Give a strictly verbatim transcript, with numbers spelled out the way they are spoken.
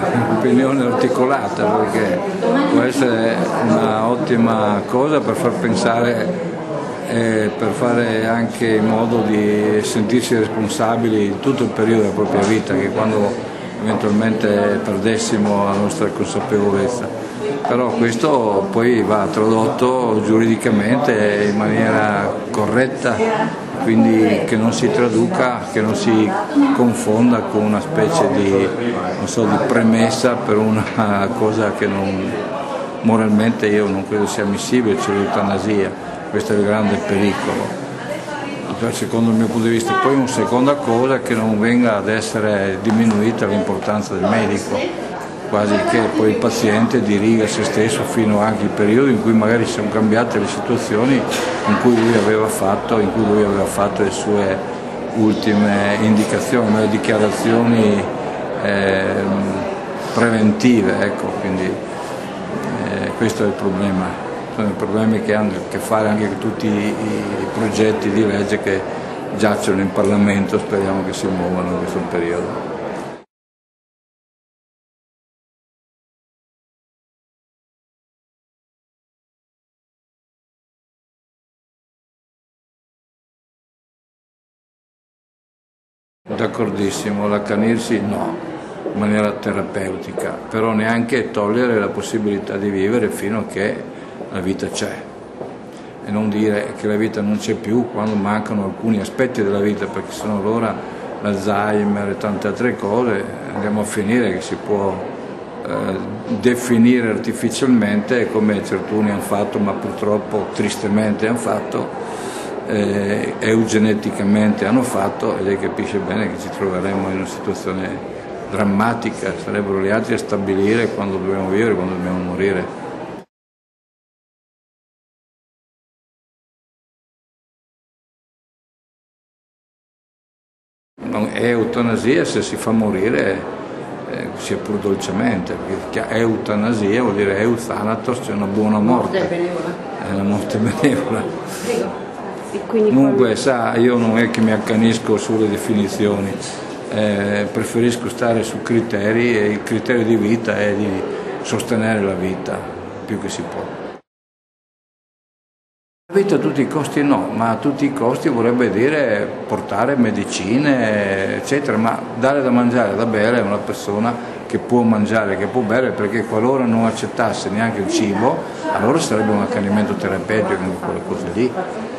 un'opinione articolata, perché può essere un'ottima cosa per far pensare e per fare anche in modo di sentirsi responsabili in tutto il periodo della propria vita, che quando eventualmente perdessimo la nostra consapevolezza. Però questo poi va tradotto giuridicamente in maniera corretta, quindi che non si traduca, che non si confonda con una specie di, non so, di premessa per una cosa che non, moralmente io non credo sia ammissibile, cioè l'eutanasia. Questo è il grande pericolo, secondo il mio punto di vista. Poi una seconda cosa è che non venga ad essere diminuita l'importanza del medico, quasi che poi il paziente diriga se stesso fino anche al periodo in cui magari si sono cambiate le situazioni in cui lui aveva fatto, in cui lui aveva fatto le sue ultime indicazioni, le dichiarazioni eh, preventive, ecco, quindi eh, questo è il problema. Sono i problemi che hanno a che fare anche con tutti i progetti di legge che giacciono in Parlamento, speriamo che si muovano in questo periodo. D'accordissimo, l'accanirsi no, in maniera terapeutica, però neanche togliere la possibilità di vivere fino a che la vita c'è, e non dire che la vita non c'è più quando mancano alcuni aspetti della vita, perché sennò allora l'Alzheimer e tante altre cose andiamo a finire che si può eh, definire artificialmente, come certuni hanno fatto, ma purtroppo tristemente hanno fatto, eh, eugeneticamente hanno fatto, e lei capisce bene che ci troveremo in una situazione drammatica, sarebbero gli altri a stabilire quando dobbiamo vivere e quando dobbiamo morire. Non è eutanasia se si fa morire, eh, sia pur dolcemente, perché eutanasia vuol dire euthanatos, cioè una buona morte. Morte benevola. È una morte benevola. Prego. Comunque, sa, io non è che mi accanisco sulle definizioni, eh, preferisco stare su criteri, e il criterio di vita è di sostenere la vita più che si può. La vita a tutti i costi no, ma a tutti i costi vorrebbe dire portare medicine, eccetera, ma dare da mangiare, da bere a una persona che può mangiare, che può bere, perché qualora non accettasse neanche il cibo, allora sarebbe un accanimento terapeutico, quelle cose lì.